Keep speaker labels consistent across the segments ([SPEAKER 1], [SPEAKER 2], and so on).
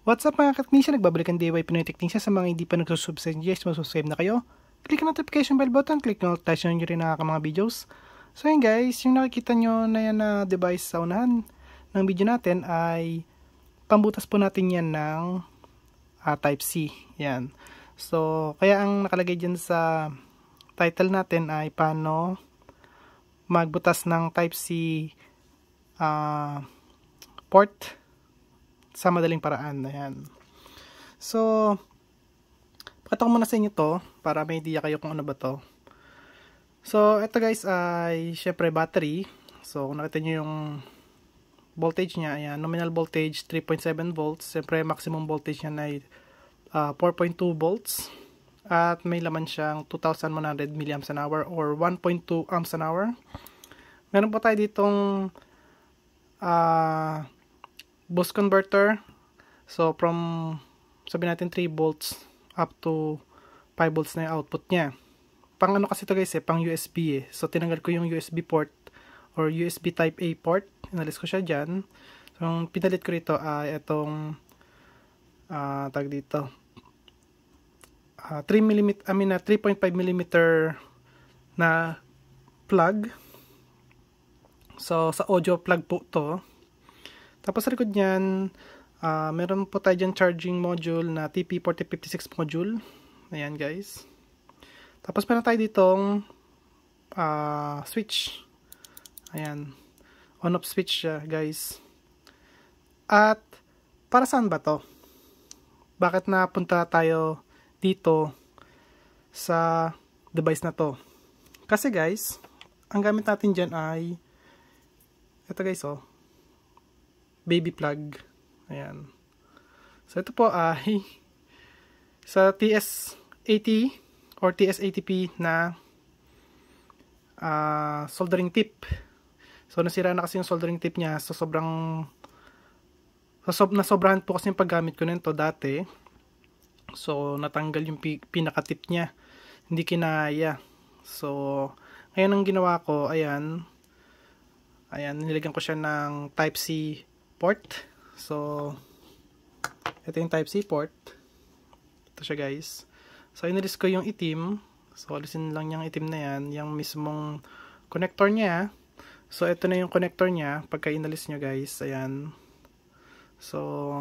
[SPEAKER 1] What's up mga ka-technician? Nagbabalikan DIY Pinoy Technician. Sa mga hindi pa nagsusubscribe, subscribe na kayo. Click ang notification bell button, click notification nyo rin na mga videos. So yun guys, yung nakikita nyo na yan na device sa unahan ng video natin ay pambutas po natin yan ng Type-C. Yan. So, kaya ang nakalagay dyan sa title natin ay paano magbutas ng Type-C port sa madaling paraan. Ayan. So, pakita ko muna sa inyo to para may idea kayo kung ano ba to. So, ito guys ay syempre battery. So, kung nakita nyo yung voltage niya, ayan, nominal voltage 3.7 volts. Syempre, maximum voltage niya ay 4.2 volts. At may laman siyang 2,100 mAh or 1.2 amps an hour. Meron po tayo ditong boost converter. So, from, sabi natin 3 volts up to 5 volts na yung output niya. Pang ano kasi ito guys pang USB So, tinanggal ko yung USB port or USB type A port. Inalis ko siya dyan. So, yung pinalit ko rito ay itong tag dito. 3.5 mm na plug. So, sa audio plug po to. Tapos sa likod niyan, meron po tayo dyan charging module na TP4056 module. Ayan guys. Tapos meron tayo ditong switch. Ayan. On-off switch siya guys. At para saan ba to? Bakit napunta tayo dito sa device na to? Kasi guys, ang gamit natin dyan ay ito guys baby plug. Ayan. So, ito po ay sa TS80 or TS80P na soldering tip. So, nasira na kasi yung soldering tip niya. So, nasobrahan po kasi yung paggamit ko nito dati. So, natanggal yung pinaka-tip niya. Hindi kinaya. So, ngayon ang ginawa ko, ayan, nilagyan ko siya ng Type-C port. So, ito yung Type-C port. Ito siya guys. So, inalis ko yung itim. So, alisin lang yung itim na yan. Yung mismong connector niya. So, ito na yung connector niya. Pagka inalis nyo guys. Ayan. So,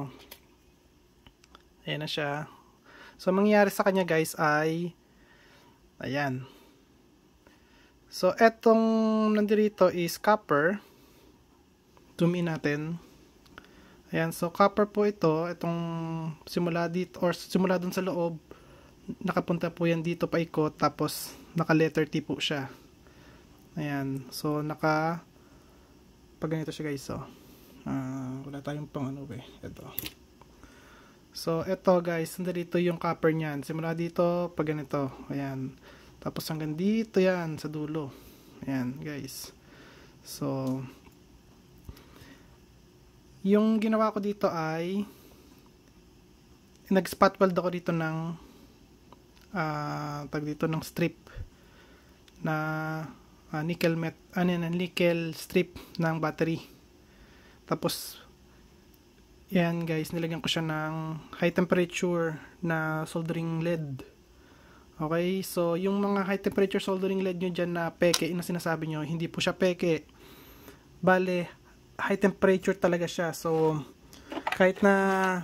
[SPEAKER 1] ayan na siya. So, mangyayari sa kanya guys ay ayan. So, etong nandito is copper. Zoom in natin. Ayan, so copper po ito, itong simula dito or simula dun sa loob, nakapunta po yan dito paikot, tapos naka letter T po siya. Ayan, so pag ganito siya guys, wala tayong pang ano ito. So ito guys, nandito yung copper niyan, simula dito, pag ganito, ayan, tapos hanggang dito yan, sa dulo. Ayan guys, so yung ginawa ko dito ay nag-spot weld ako dito ng tag dito ng strip na nickel strip ng battery. Tapos yan guys, nilagyan ko siya ng high temperature na soldering lead. Okay, so yung mga high temperature soldering lead nyo dyan na peke, na sinasabi nyo, hindi po siya peke. Bale, high temperature talaga siya. So, kahit na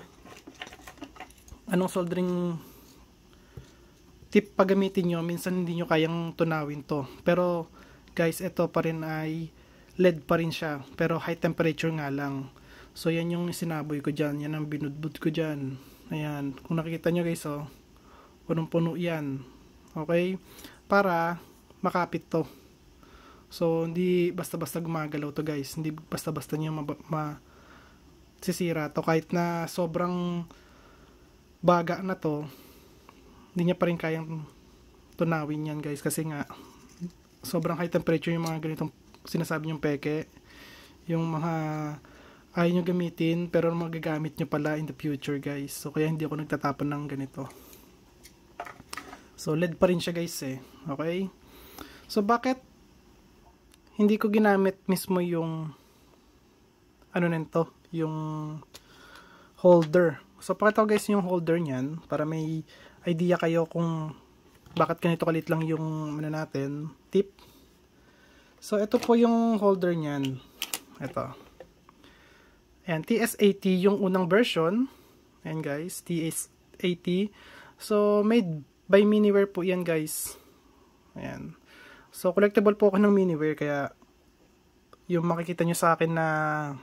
[SPEAKER 1] anong soldering tip pagamitin nyo, minsan hindi nyo kayang tunawin to. Pero, guys, ito pa rin ay LED pa rin siya. Pero, high temperature nga lang. So, yan yung sinaboy ko dyan. Yan ang binudbud ko dyan. Ayan. Kung nakikita nyo guys, punong-puno yan. Okay? Para makapit to. So, hindi basta-basta gumagalaw to guys. Hindi basta-basta nyo masisira to. Kahit na sobrang baga na to, hindi niya pa rin kayang tunawin yan guys. Kasi nga, sobrang high temperature yung mga ganitong sinasabi nyong peke. Yung mga ayaw nyo gamitin, pero magagamit nyo pala in the future guys. So, kaya hindi ako nagtatapon ng ganito. So, LED pa rin siya guys Okay? So, bakit hindi ko ginamit mismo yung ano nito, yung holder. So, pakita ko guys yung holder niyan para may idea kayo kung bakit ganito kalit lang yung ano natin, tip. So, ito po yung holder niyan. Ito. Ayan, TS80 yung unang version. Ayan guys, TS80. So, made by Miniware po yan guys. Ayan. So, collectible po ako ng Miniware kaya yung makikita nyo sa akin na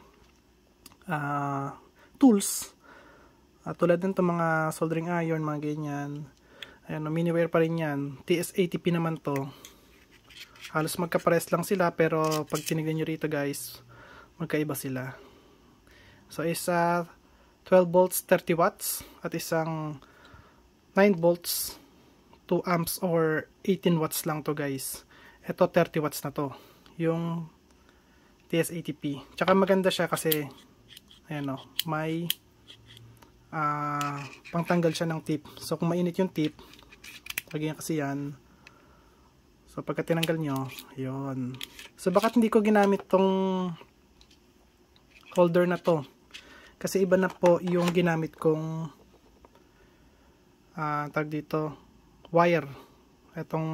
[SPEAKER 1] tools tulad nito mga soldering iron, mga ganyan. Ayan, Miniware pa rin yan. TS80P naman to. Halos magkapares lang sila pero pag tinignan nyo rito guys, magkaiba sila. So, isa 12 volts 30 watts at isang 9 volts 2 amps or 18 watts lang to guys. Ito 30 watts na to. Yung TS80P. Tsaka maganda siya kasi ayan o, may pangtanggal siya ng tip. So kung mainit yung tip, lagyan kasi yan. So pagka tinanggal nyo, yun. So bakit hindi ko ginamit tong holder na to? Kasi iba na po yung ginamit kong tag dito, wire. Itong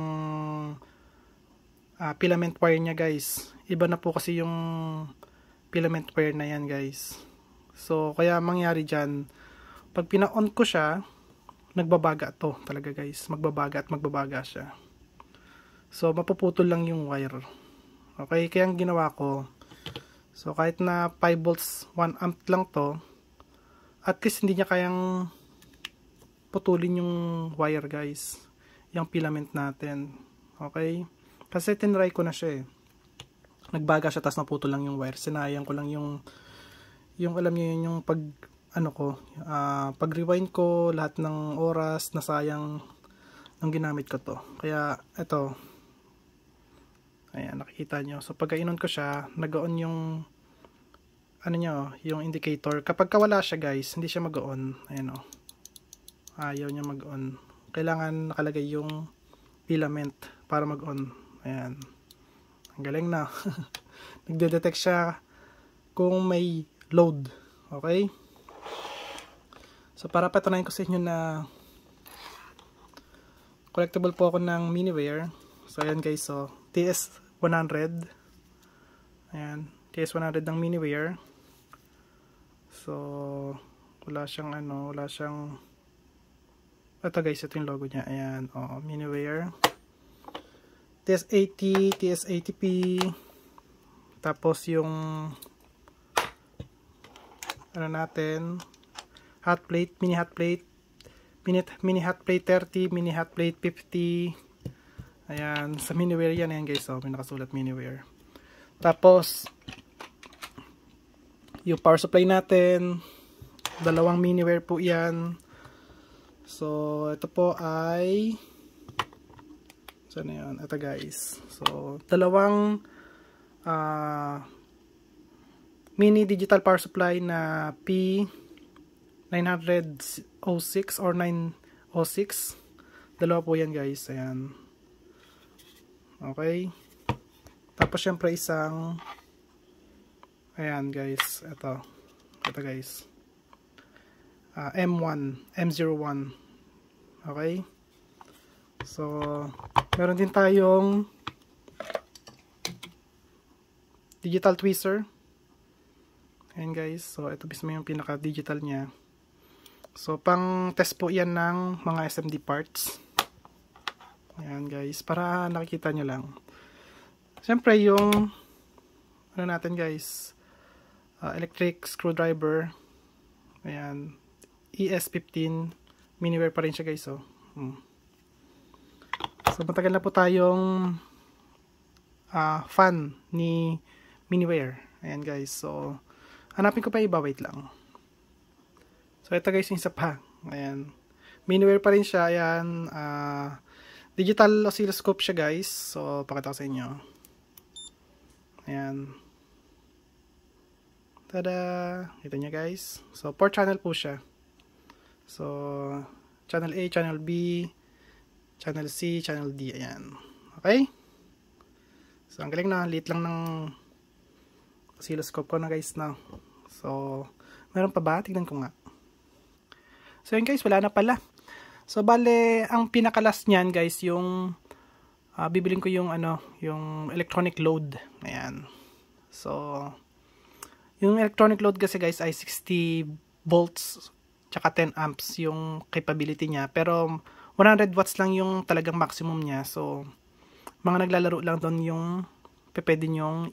[SPEAKER 1] filament wire nya guys. Iba na po kasi yung filament wire na yan guys. So kaya mangyari dyan, pag pina-on ko siya, nagbabaga to talaga guys. Magbabaga at magbabaga siya. So mapuputol lang yung wire. Okay, kaya ang ginawa ko, so kahit na 5 volts 1 amp lang to, at least hindi niya kayang putulin yung wire guys. Yung filament natin. Okay? Kasi tinry ko na siya eh. Nagbaga siya tapos naputol lang yung wire. Sinayang ko lang yung alam niyo yun, yung pag ano ko, pag rewind ko lahat ng oras nasayang nung ginamit ko to. Kaya ito, ayan, nakikita nyo. So pagka inon ko siya, nag-on yung ano nyo, yung indicator. Kapag wala siya guys, hindi siya mag-on. Ayan o, ayaw niya mag-on. Kailangan nakalagay yung filament para mag-on. Ayan, ang galing na. Nagde-detect siya kung may load. Okay? So para patunayan ko sa inyo na collectible po ako ng Miniware. So ayan guys, so TS100. Ayan, TS100 ng Miniware. So wala siyang ano, wala siyang, ito guys, ito yung logo niya. Ayan, Miniware. TS80, TS80P. Tapos yung ano natin, hot plate, mini hot plate, mini hot plate 30, mini hot plate 50. Ayan, sa Miniware yan. Ayan guys, may nakasulat Miniware. Tapos yung power supply natin, dalawang Miniware po yan. So ito po ay, saan na yun? Ito guys, so dalawang mini digital power supply na P906 or 906. Dalawa po yan guys. Ayan. Okay. Tapos syempre isang, ayan guys, ito guys, M01. Okay. So meron din tayong digital tweezer. Ayan guys, so ito mismo yung pinaka digital nya. So pang test po yan ng mga SMD parts. Ayan guys, para nakikita nyo lang. Siyempre yung ano natin guys, electric screwdriver. Ayan, ES15 Miniware pa rin siya guys. So matagal na po tayong fan ni Miniware. Ayan guys, so hanapin ko pa iba, wait lang. So ito guys yung isa pa. Ayan, Miniware pa rin siya. Ayan, digital oscilloscope siya guys. So pakita ko sa inyo. Ayan, tada, ito nyo guys. So 4 channel po siya. So channel A, channel B, channel C, channel D. Ayan, okay. So ang galing na, liit lang ng oscilloscope ko na guys na. So meron pa ba? Tignan ko nga. So yun guys, wala na pala. So bale, ang pinakalas niyan guys, yung bibilin ko yung yung electronic load. Ayan. So yung electronic load kasi guys ay 60 volts tsaka 10 amps yung capability niya. Pero 100 watts lang yung talagang maximum niya. So mga naglalaro lang doon yung pwede nyong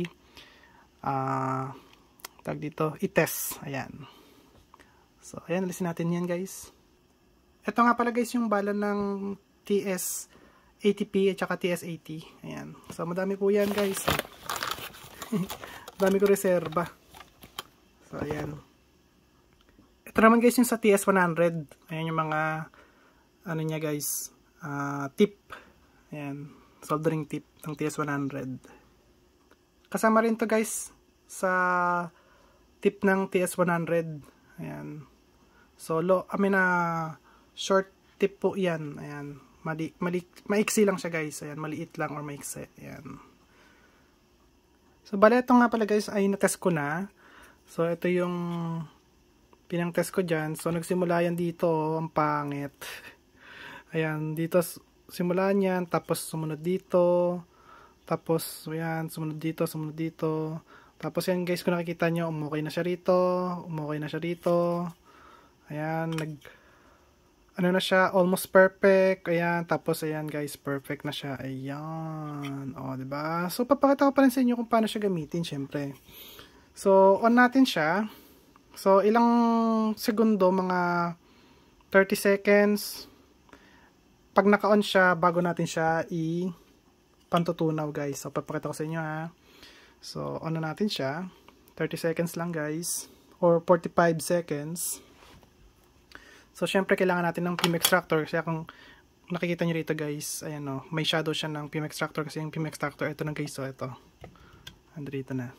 [SPEAKER 1] i-test. Ayan. So ayan, alisin natin yan guys. Ito nga pala guys yung bala ng TS80P at saka TS80. Ayan. So madami po yan guys. Dami ko reserba. So ayan. Ito naman guys yung sa TS100. Ayan yung mga niya guys, tip. Ayan, soldering tip ng TS100. Kasama rin to guys sa tip ng TS100. Ayan. So short tip po 'yan. Ayan. Maiksi lang siya guys. Ayan, maliit lang or maiksi. Ayan. So bale ito nga pala guys ay na-test ko na. So ito yung pinang-test ko dyan. So, nagsimula yan dito. Ang pangit. Ayan. Dito, simula yan. Tapos, sumunod dito. Tapos, ayan. Sumunod dito. Sumunod dito. Tapos, yan guys. Kung nakikita nyo, umukay na siya rito. Umukay na siya rito. Ayan. Ano na siya? Almost perfect. Ayan. Tapos, ayan guys. Perfect na siya. Ayan. O, diba? So, papakita ko pa rin sa inyo kung paano siya gamitin. Syempre. So, on natin siya. So, ilang segundo, mga 30 seconds. Pag naka-on siya, bago natin siya i-pantutunaw guys. So, papakita ko sa inyo ha. So, on na natin siya. 30 seconds lang guys. Or 45 seconds. So, syempre kailangan natin ng PIM extractor. Kasi kung nakikita nyo rito guys, ayan o, may shadow siya ng PIM extractor. Kasi yung PIM extractor, ito na guys. So, ito. Andito na.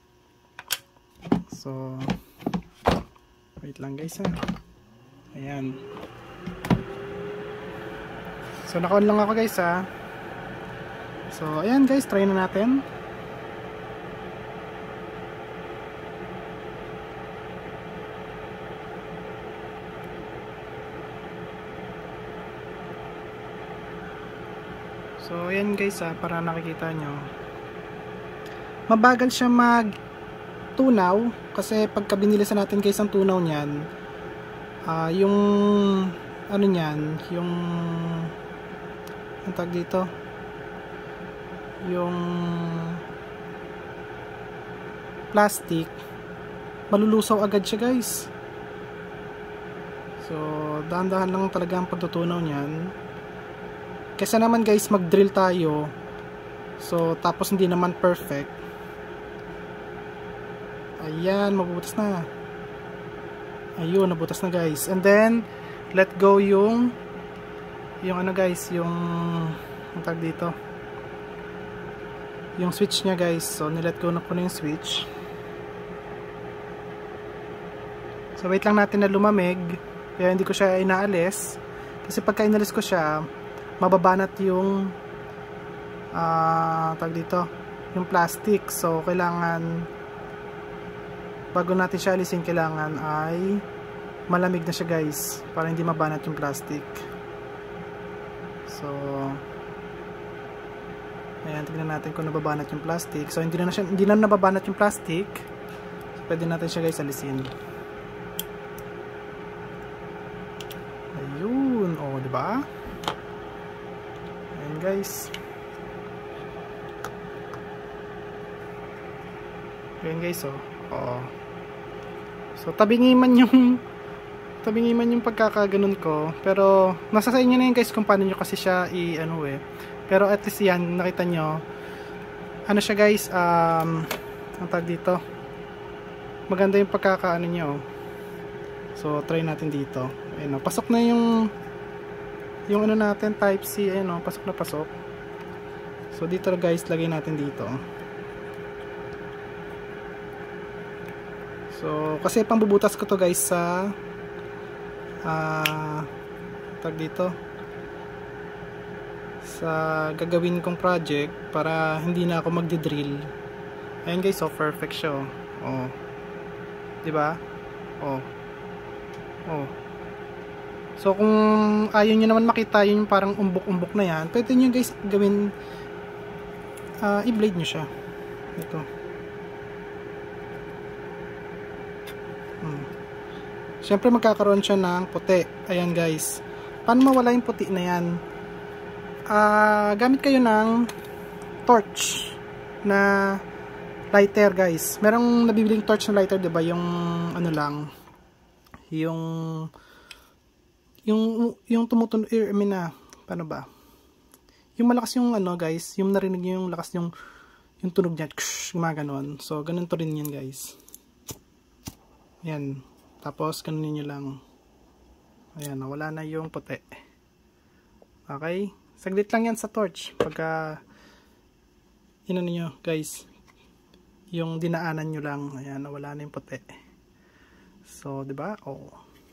[SPEAKER 1] So, wait lang guys ha. Ayan. So naka-on lang ako guys ha. So ayan guys, try na natin. So ayan guys ha, para nakikita nyo. Mabagal siya tunaw kasi pagka binilisan natin guys ang tunaw niyan, yung ano niyan, yung ang tag dito, yung plastic malulusaw agad siya guys. So dahan-dahan lang talaga ang pagtutunaw niyan. Kesa naman guys mag-drill tayo, so tapos hindi naman perfect. Ayan, mabubutas na. Ayun, nabutas na guys. And then, let go yung ano guys, yung tag dito. Yung switch niya guys. So, nilet go na po na yung switch. So, wait lang natin na lumamig. Kaya hindi ko siya inaalis. Kasi pagka inalis ko siya, mababanat yung tag dito, yung plastic. So, kailangan bago natin siya alisin, kailangan ay malamig na siya guys para hindi mabanat yung plastic. So ayan, tignan natin kung nababanat yung plastic. So hindi na nababanat yung plastic. So pwede natin siya guys alisin. Ayun, oh, di ba? Ayan guys. Ayan guys, oh. Oo. So tabingi man yung pagkakaganon ko, pero nasa sa inyo na yun guys kung paano nyo kasi siya pero at least yan, nakita nyo ano siya guys, ang tag dito, maganda yung pagkakaano nyo. So try natin dito. Ayun, pasok na yung ano natin, type C. Ayun, pasok na pasok. So dito guys, lagay natin dito. So, kasi pambubutas ko to guys sa tag dito, sa gagawin kong project para hindi na ako magdi-drill. Ayan guys, so perfect siya. Oh. 'Di ba? Oh. Oh. So kung ayaw nyo naman makita yung parang umbok-umbok na yan, pwede nyo guys gawin, i-blade nyo siya. Ito. Siyempre magkakaroon siya ng puti. Ayan guys. Paano mawala yung puti na yan? Gamit kayo ng torch na lighter guys. Merong nabibiling torch na lighter, 'di ba? Yung ano lang, yung tumutunog, I mean paano ba? Yung malakas yung ano guys, yung narinig niyo yung lakas yung tunog niya, gumaganon. So ganun to rin yan guys. Yan. Tapos ganunin niyo lang. Ayan, nawala na yung puti. Okay? Saglit lang yan sa torch. Pagka inano nyo guys, yung dinaanan nyo lang, ayan, nawala na yung puti. So, di ba? Oh.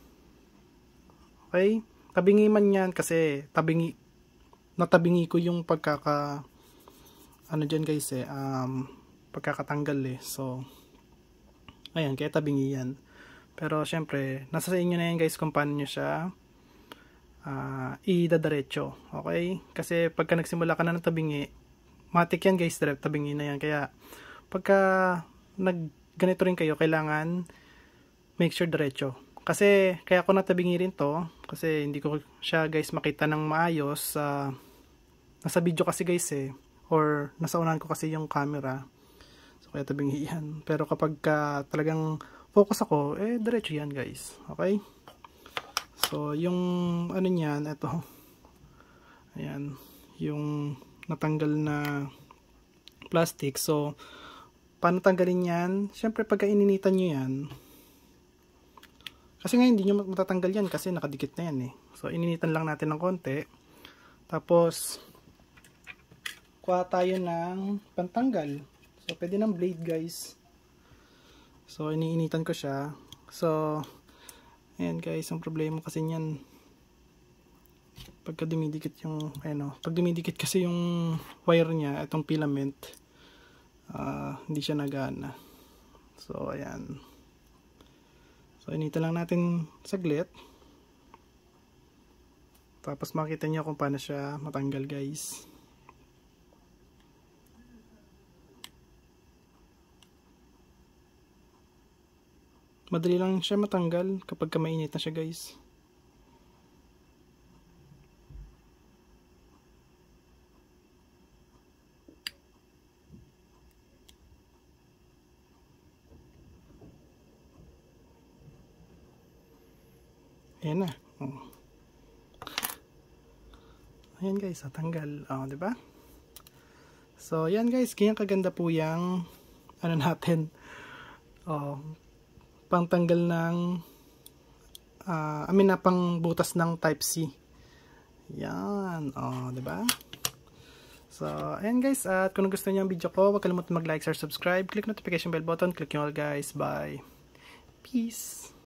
[SPEAKER 1] Okay? Tabingi man yan kasi natabingi ko yung ano dyan guys pagkakatanggal So, ayan, kaya tabingi yan. Pero syempre, nasa sa inyo na yan guys kung paano nyo siya idadaretso. Okay? Kasi pagka nagsimula ka na ng tabingi, matik yan guys, tabingi na yan. Kaya pagka ganito rin kayo, kailangan make sure diretso. Kasi kaya ako natabingi rin to kasi hindi ko siya guys makita ng maayos. Nasa video kasi guys or nasa unahan ko kasi yung camera. So kaya tabingi yan. Pero kapag talagang focus ako, diretso yan guys. Okay? So yung ano niyan, ito. Ayan, yung natanggal na plastic. So paano tanggalin yan? Siyempre pagka ininitan nyo yan, kasi ngayon hindi nyo matatanggal yan kasi nakadikit na yan So ininitan lang natin ng konti. Tapos kuha tayo ng pantanggal. So pwede ng blade guys. So iniinitan ko siya. So ayan guys, ang problema kasi niyan pagka dumidikit yung pag dumidikit kasi yung wire niya, itong filament, hindi siya nagana. So ayan. So initan lang natin saglit. Tapos makita niyo kung paano siya matanggal guys. Madali lang siya matanggal kapag mainit na siya guys. Ayan na. Ayan guys, natanggal. Diba? So, ayan guys, ganyan kaganda po yung natin. Pangtanggal ng pang butas ng type C. Yan. Diba? So, ayan guys, at kung gusto niyo ang video ko, huwag kalimutan mag-like, share, subscribe, click notification bell button, click nyo all guys. Bye. Peace.